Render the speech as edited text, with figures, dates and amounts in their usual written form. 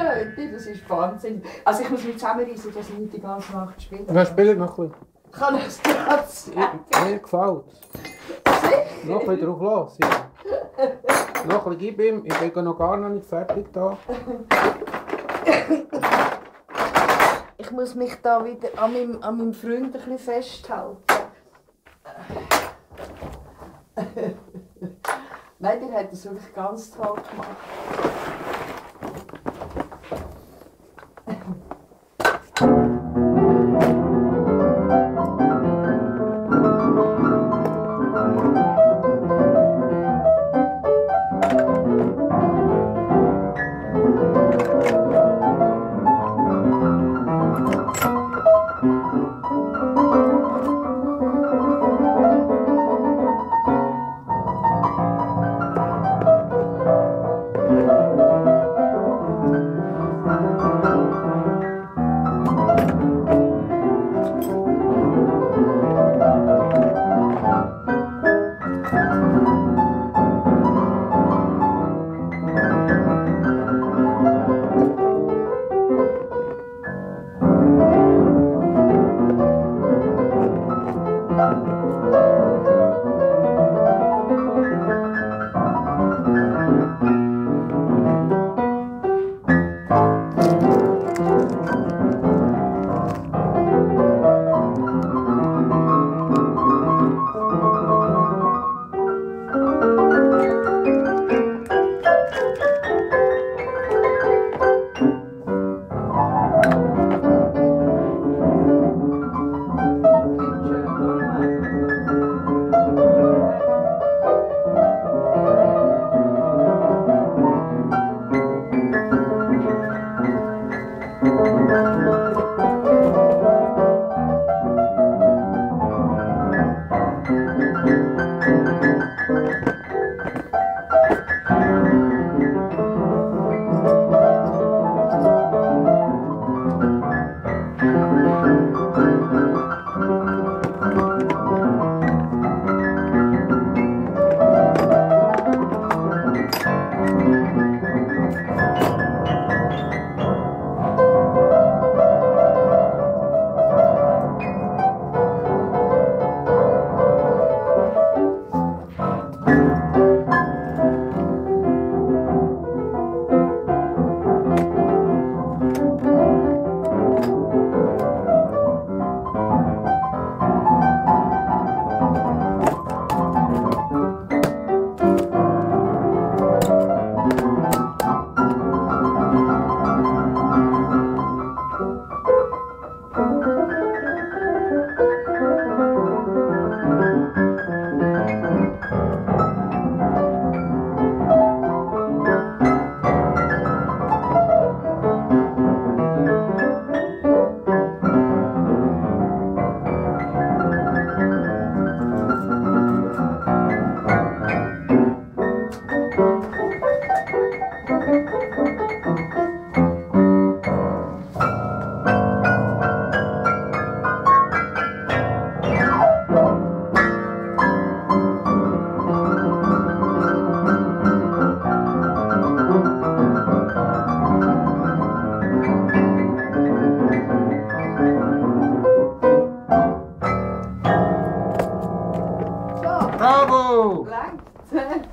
nicht, das ist Wahnsinn. Also ich muss mich zusammenreißen, dass ich nicht die ganze Nacht spiele. Ja, spielt noch ein bisschen. Ich kann es gerade sagen. Mir gefällt es. Sicher? Noch ein bisschen drauf los. Ja. Noch ein bisschen gib ihm. Ich bin noch gar nicht fertig da. Ich muss mich da wieder an meinem Freund ein bisschen festhalten. Nein, der hat das wirklich ganz toll gemacht. Bravo! Langt.